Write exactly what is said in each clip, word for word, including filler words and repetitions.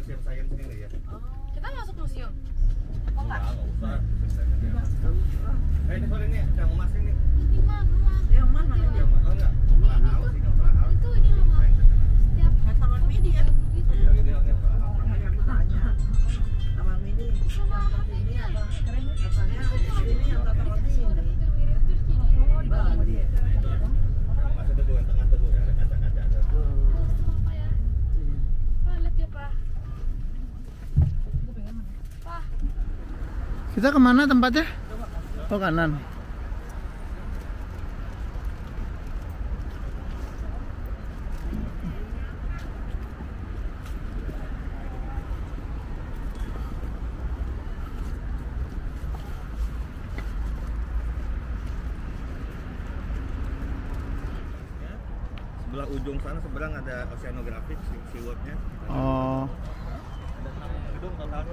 museum sains ini ya. Kita masuk museum. Oh enggak, enggak usah. Eh, ini sore ini yang emas ini. Ini mah emas. Yang mana? Yang emas oh enggak? Opera House, ini Opera House. Itu ini loh Mas. Setiap Taman Mini ya? Iya, ini orangnya Opera House. Tanya. Taman Mini. sama Ini apa? Katanya ini yang Taman Mini. Mas itu tuh yang tengah tuh yang ada kaca-kaca tuh. Pak ya. Pak lihat ya Pak. Pak. Kita kemana tempatnya? Oh kanan. Sebelah ujung sana seberang ada oceanographic seawardnya. Oh. Ada gedung total.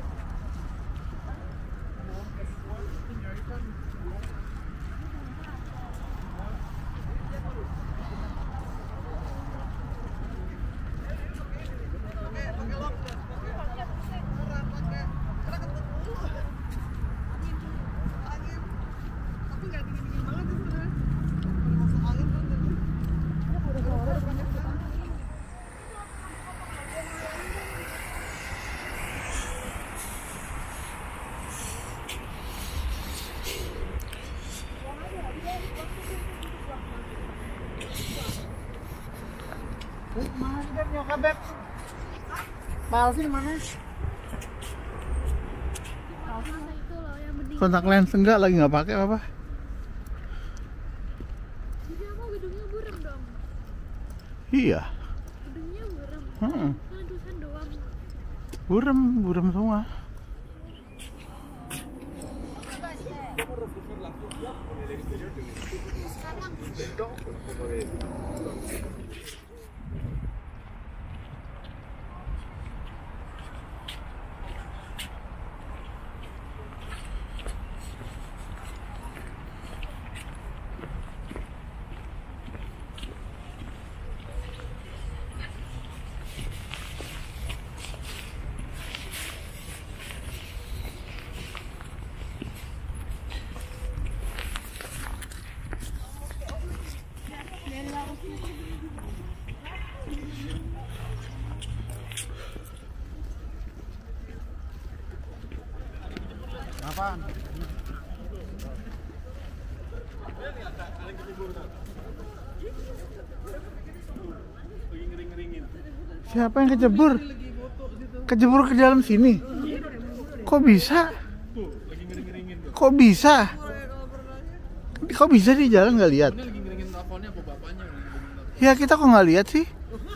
Mana sih nyokap beb? Palsu di mana? Masa itu loh yang bening. Kontak lens enggak lagi nggak pakai apa? Jadi apa gedungnya buram dong? Iya. Gedungnya buram. Hmm. Kan tulisan doang. Buram, buram semua. Apaan? Siapa yang kejebur? Kejebur ke dalam sini? Kok bisa? Kok bisa? Kok bisa di jalan nggak lihat? Ya kita kok nggak lihat sih?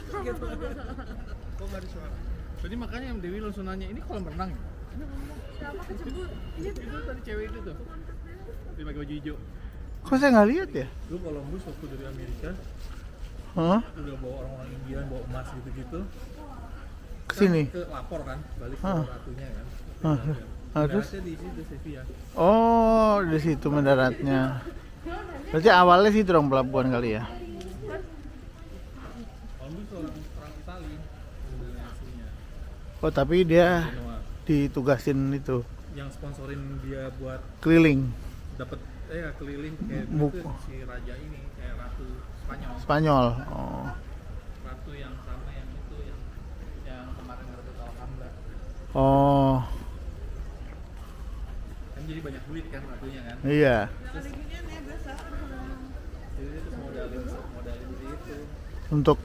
Jadi makanya Dewi langsung nanya, ini kolam renang ya? Siapa kecebur? Itu tadi cewek itu tuh, dia pakai baju hijau. Kok saya nggak lihat ya? Lu Columbus waktu dari Amerika, Hah? udah bawa orang-orang India, bawa emas gitu-gitu. Kesini? Kan ke lapor kan, balik ke Hah. ratunya kan. Hah. Ah, terus? Mendaratnya di situ Sevilla. Oh, di situ mendaratnya. Berarti awalnya sih dong pelabuhan kali ya? Columbus orang orang Itali, aslinya. Oh, tapi dia Genoa. ditugasin itu Yang sponsorin dia buat keliling dapat eh keliling kayak Buk. gitu si raja ini kayak ratu Spanyol. Spanyol. Oh. Ratu yang sama yang itu yang yang kemarin Ratu Alhambra. Oh, Kan jadi banyak duit kan ratunya kan. iya. Terus jadi dia terus modalin modalin di itu. Untuk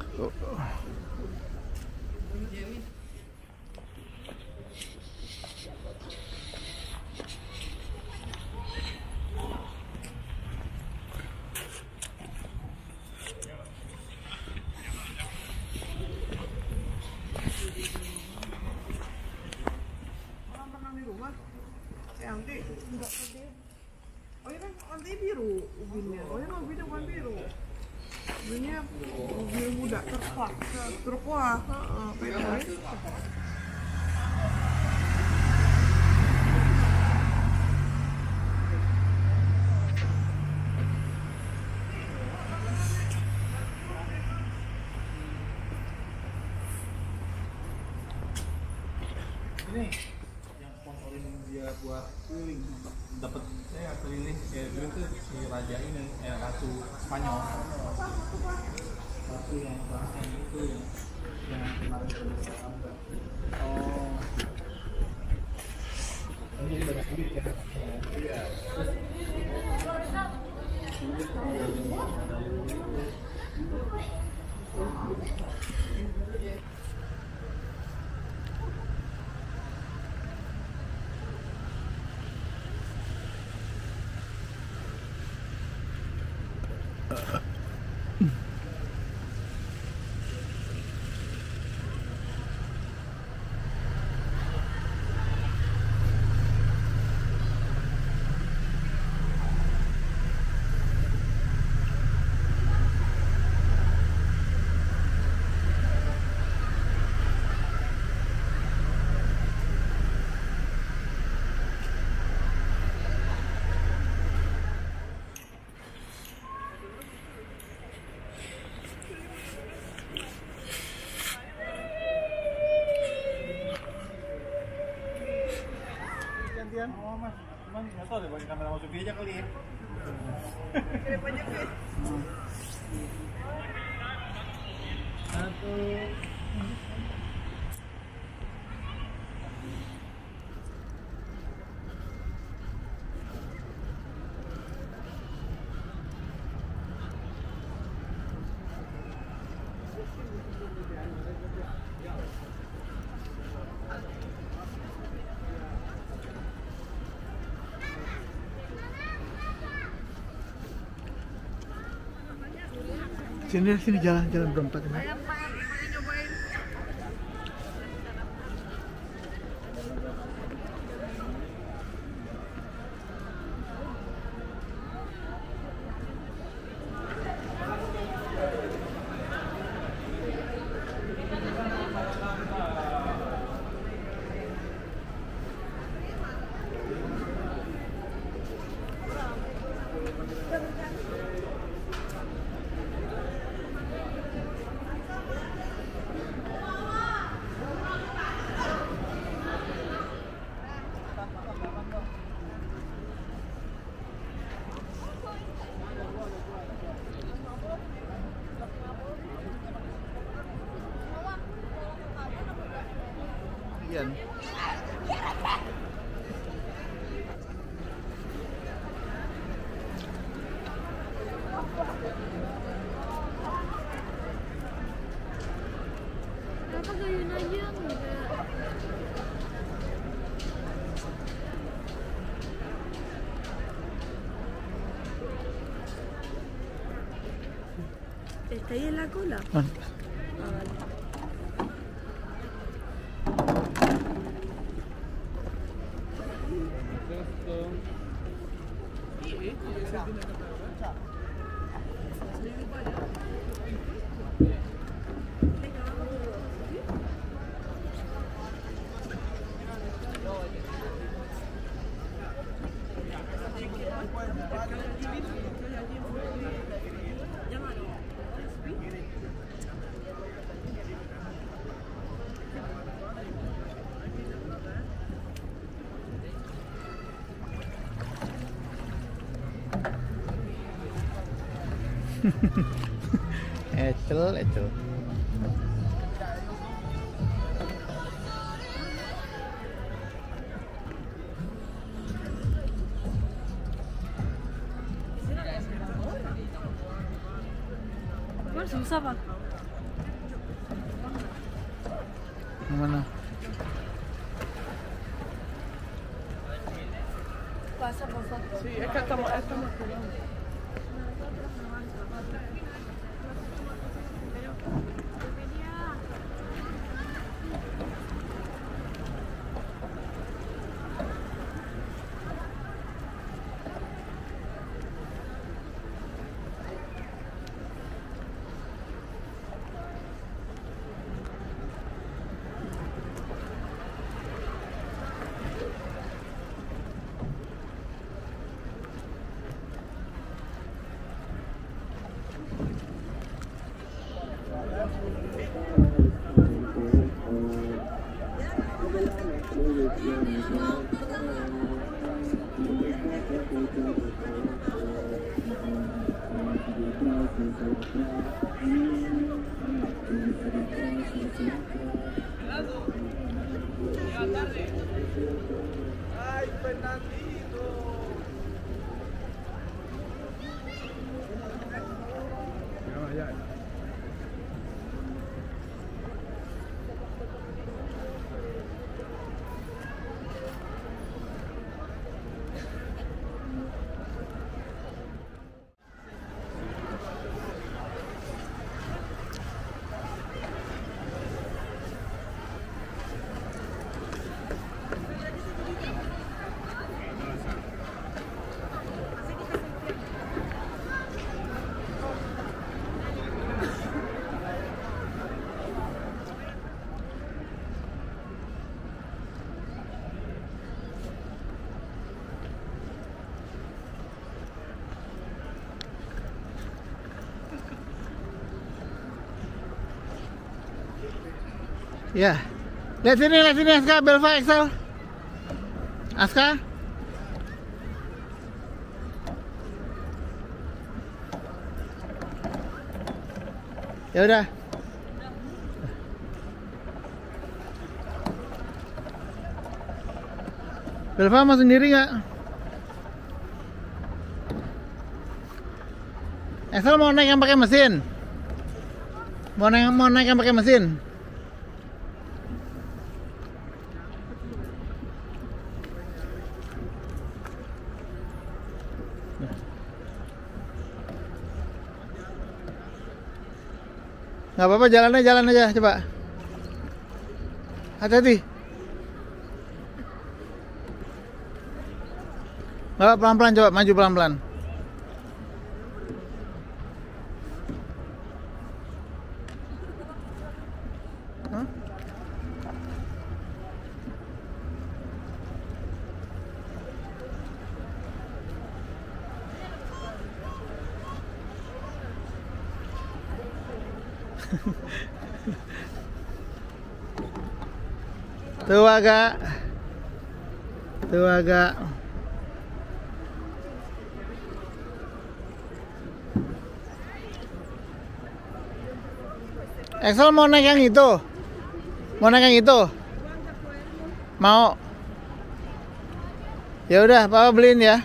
Kolam renang di rumah. Eh, Anti. Enggak pede. Oh ini kan Anti biru ubinnya. Oh ini ubinnya bukan biru. Ubinnya biru muda, terkuat, terkuat. Heeh, beda. ini yang sponsorin dia buat keliling dapat saya keliling kayak dulu tuh si raja ini eh ratu Spanyol ratu yang bahasa itu yang kemarin kita ambil. Oh ini banyak duit ya. Iya. Gantian. Oh mas, cuman nggak tahu deh pakai kamera masuk aja kali ya. Kirim aja Fit. Satu. Sini, sini jalan, jalan berempat ini. Ayam pengen pengen nyobain. Ian. Kenapa gayun aja enggak? ¿Está ahí en la cola? Ah, Ah, vale. Ecel, ecel. Wah, susah pak. Yang mana? Pasa, pasa. Sí, es que estamos, estamos Ya, lihat sini, lihat sini Aska, Belva Excel. Aska. Ya udah. Belva mau sendiri nggak? Excel mau naik yang pakai mesin? Mau naik, mau naik yang pakai mesin? Nggak apa-apa, jalan aja, jalan aja, coba. Hati-hati. Nggak, pelan-pelan, coba, maju pelan-pelan. Huh? Tuh agak Tuh agak Excel mau naik yang itu? Mau naik yang itu? Mau? Ya udah, Papa beliin ya.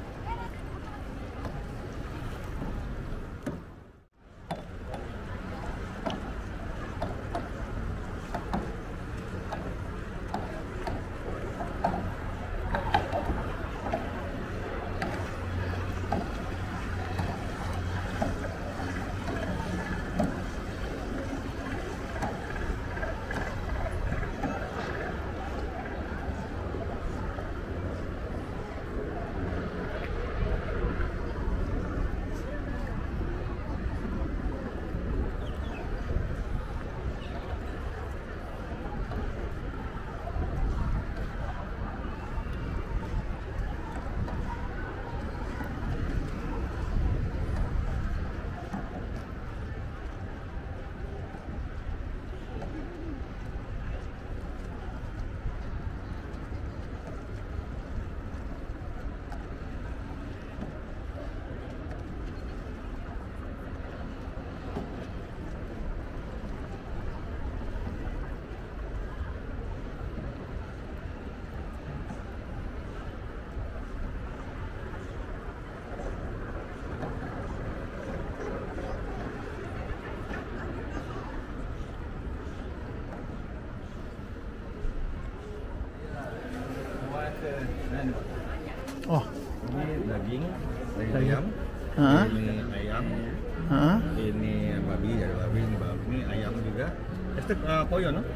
Oh, ini daging, daging ayam, Hah? ini ayam, Hah? ini babi, ada babi, ini babi, ini ayam juga. Este uh, pollo, no?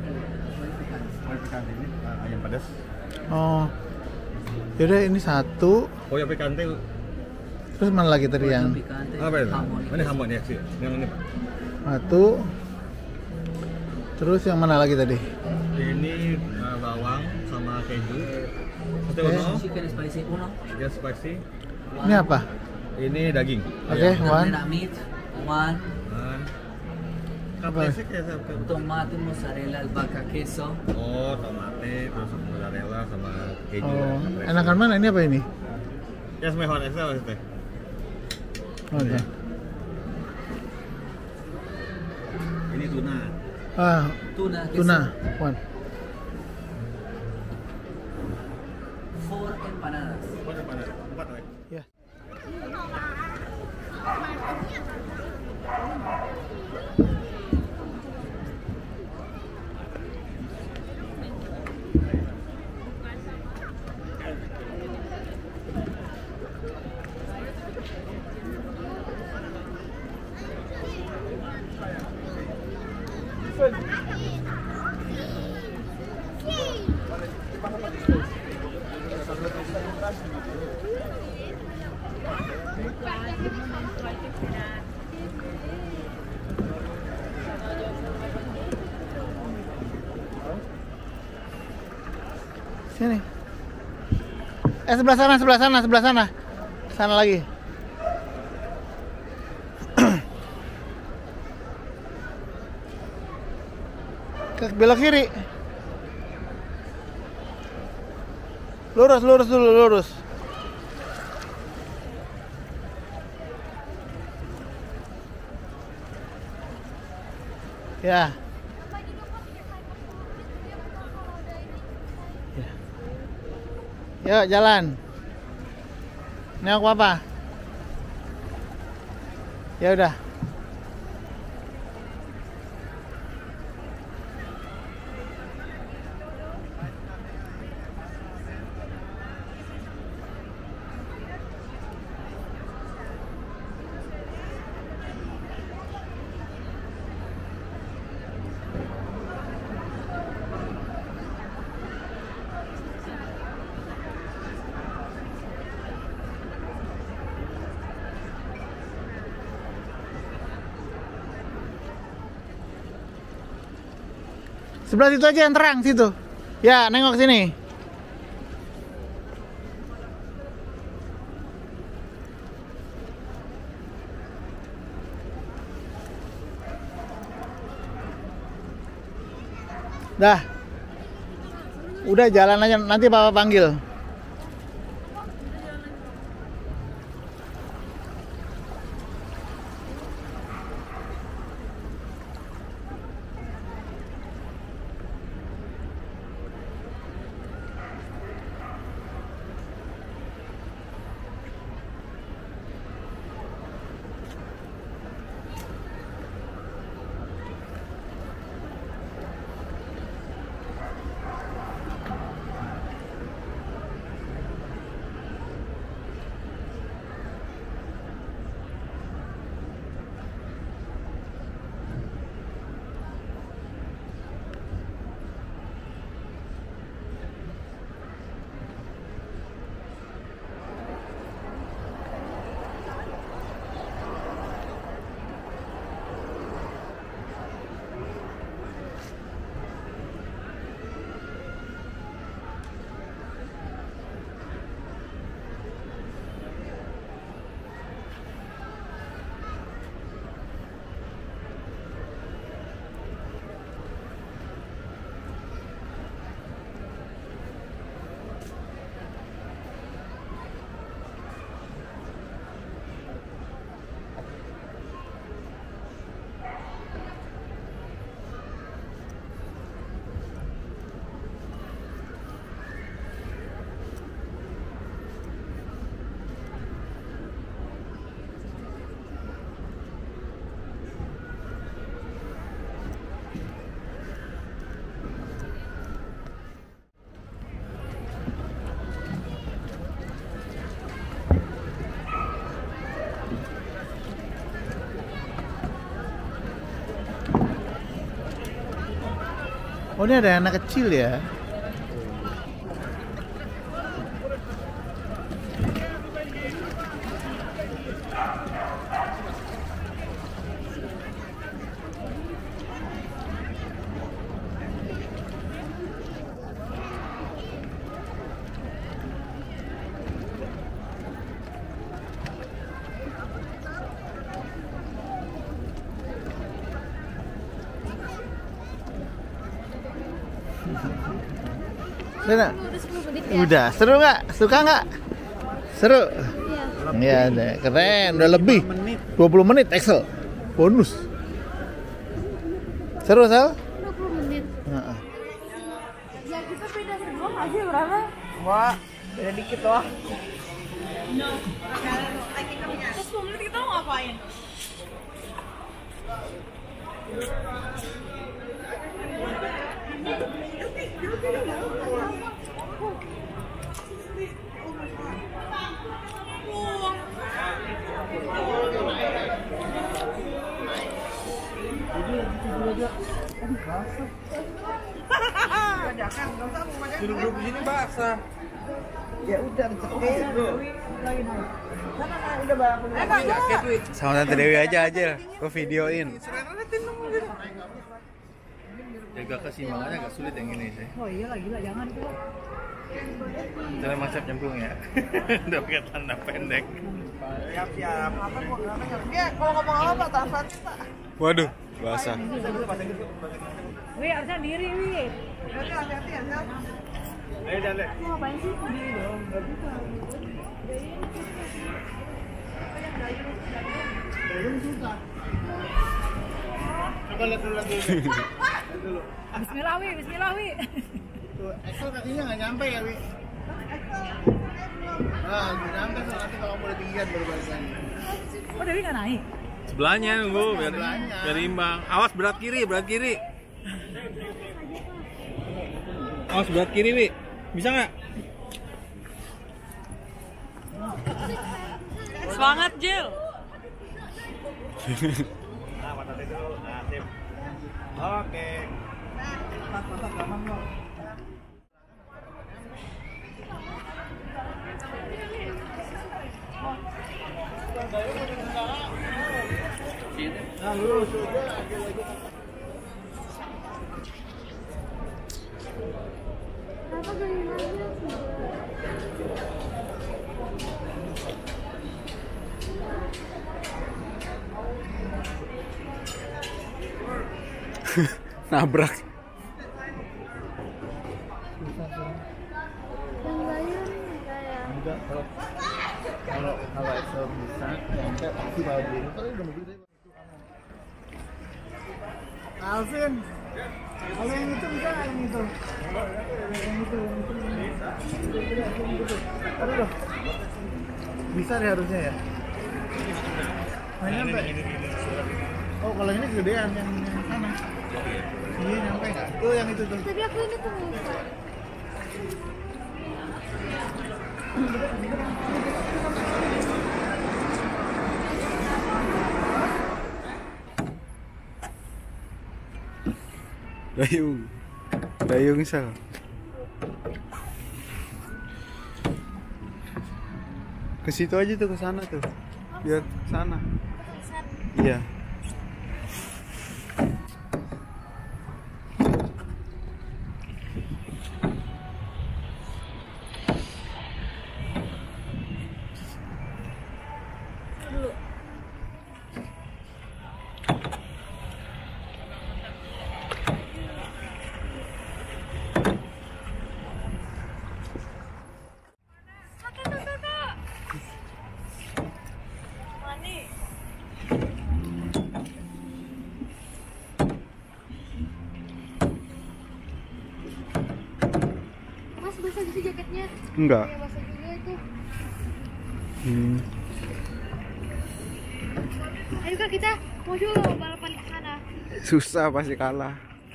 Pollo picante ini, uh, ayam pedas. Oh, yaudah ini satu. Pollo picante. Terus mana lagi tadi yang Apa itu? Ini hamon ya sih, yang ini Pak. satu. Terus yang mana lagi tadi? Ini uh, bawang sama keju. Satu Oke. uno, Chicken spicy uno. ya spicy. Ini apa? Ini daging. Oke, ayam. one. Meat one. Dan Caprese kayak apa? Tomate, mozzarella, albahaca, queso. Oh, tomate, terus mozzarella sama keju. Oh, Caprese. enakan mana ini apa ini? Ya, es mejor, ese o este. Oke. Ini tuna. Ah, Tuna, queso. tuna. One. Four empanadas. Empat apa? Empat lagi. Ya. Sini. Eh sebelah sana, sebelah sana, sebelah sana. Sana lagi. Ke belok kiri. Lurus, lurus dulu, lurus. Ya. Yuk jalan. Nengok apa? Ya udah. Sebelah situ aja yang terang situ. Ya, nengok sini. Dah. Udah jalan aja, nanti Papa panggil. Oh, ini ada anak kecil ya. Udah, Udah sepuluh menit ya? udah. Seru nggak? Suka nggak? Seru. Iya. Iya, deh. Keren. Udah lebih. dua puluh menit Excel. Bonus. Seru, Sal? dua puluh menit. Heeh. Ya kita beda berdua aja berapa? Wah, beda dikit doang. Terus sepuluh menit kita mau ngapain? Duduk di sini basah. Ya udah cekik. Sana udah bawa aku. Eh, Jaket, Wi. Sama Tante Dewi aja aja. Gue videoin. Jaga keseimbangannya agak sulit yang ini sih. Oh iya lah, gila jangan tuh. Cara masak nyemplung ya. Udah pakai tanda pendek. Siap siap. Apa gua enggak nyampe. Ya, kalau ngomong apa translate Pak. Waduh, basah. Wi, harusnya diri, Wi. Hati-hati ya, Sal. Ayo dan deh. Mau ngapain sih? Diri dong, enggak bisa. Coba lihat dulu lagi. Bismillah, Wi, bismillah, Wi. Tuh, Excel kakinya nggak nyampe ya, Wi? Nah, nggak nyampe soalnya nanti kalau mau tinggian baru balik lagi. Oh, Dewi nggak naik? Sebelahnya nunggu biar Sebelahnya. biar imbang. Awas berat kiri, berat kiri. Awas berat kiri, Wi. Bisa nggak? Semangat, Jil. Nah, mata dulu. Nah, sip. Oke. Kenapa gayunannya sudah? Nabrak. Yang gayun kayak Enggak, kalau kalau kalau Excel bisa nyampe pasti bawa diri. Kalau udah mobil saya. Alvin, kalau yang itu bisa nggak yang itu? Yang itu, yang itu, yang itu. Aduh, loh. Bisa deh harusnya ya. Nah, nyampe. Oh, kalau ini gedean yang yang sana. Iya, nyampe nggak? Tuh yang itu tuh. tapi aku ini tuh bisa. Dayung, dayung Sal. Ke situ aja tuh, ke sana tuh. Biar ke sana. Iya. Mas basah gitu jaketnya? Enggak. Ya basah juga itu. Hmm. Ayo kak kita mau juga balapan ke sana. Susah pasti kalah.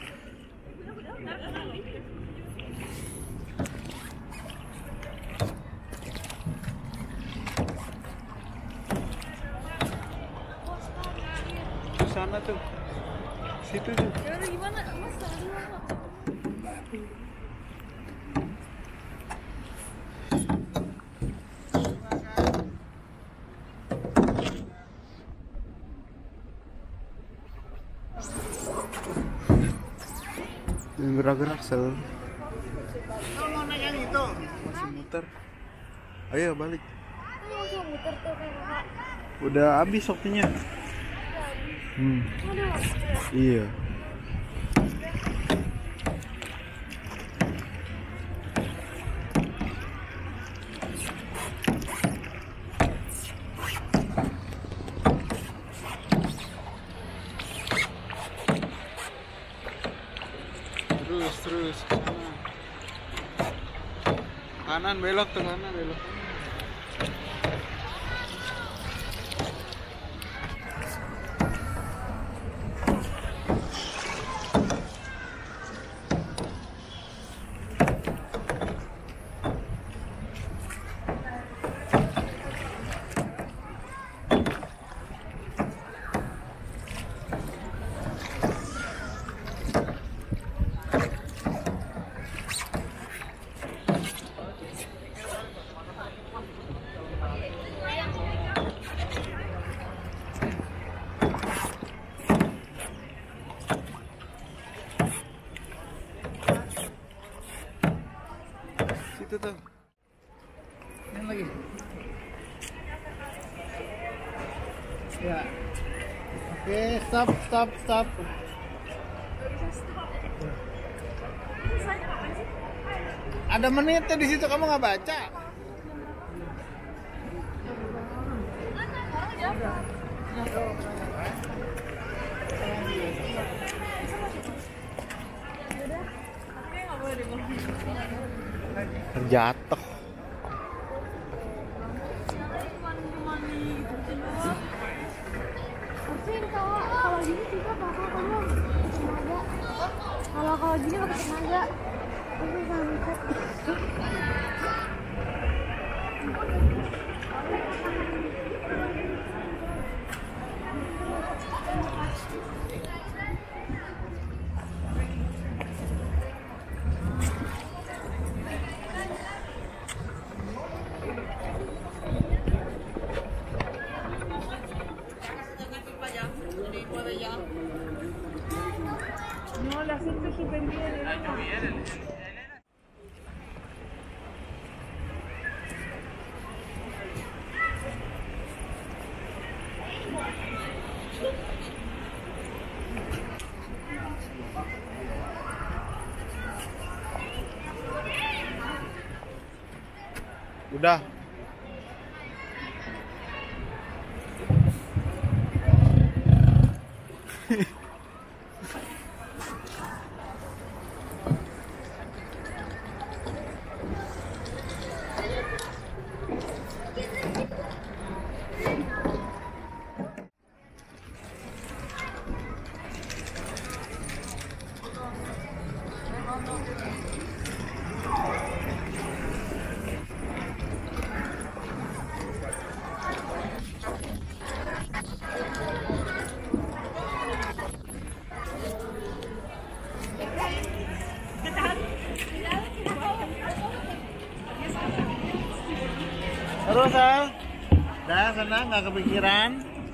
Sana tuh. Situ tuh. Ya udah gimana? Mas sana dulu kok. Yang gerak-gerak Sel. Kalau mau naik yang itu. Masih muter. Ayo balik. Kan langsung muter tuh kayak kakak. Udah habis waktunya. Hmm. Udah waktu ya. Iya. Terus ke sana. Kanan belok ke kanan belok. Situ tuh. Yang lagi. Ya. Oke, stop, stop, stop. Ada menitnya di situ, kamu nggak baca? Terjatuh. Kalau gini juga bakal kamu tenaga. Kalau kalau gini pakai tenaga. Itu sampai. No, la siento súper bien, Elena. Udah. Terus Al, dah senang nggak kepikiran?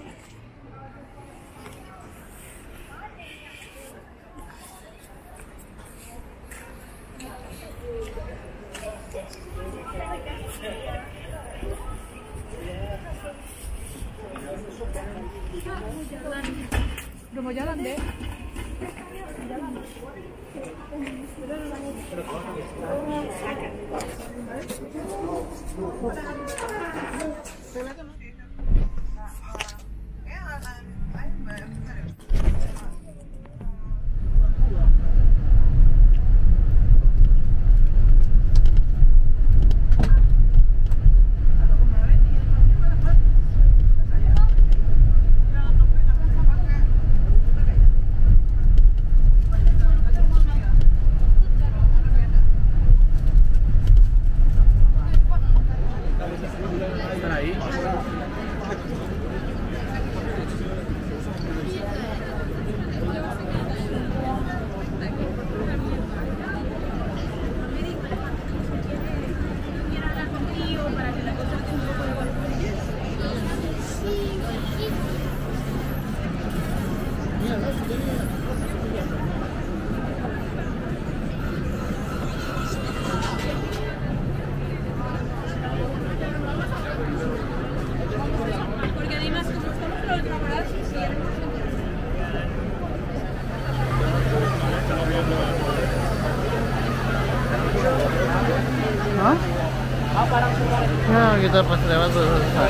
Udah mau jalan deh. Hah? Nah, kita pas lewat tuh selesai.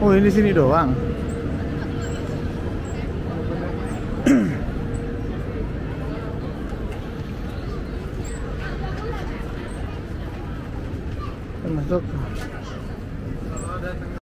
Oh, ini sini doang. Masuk.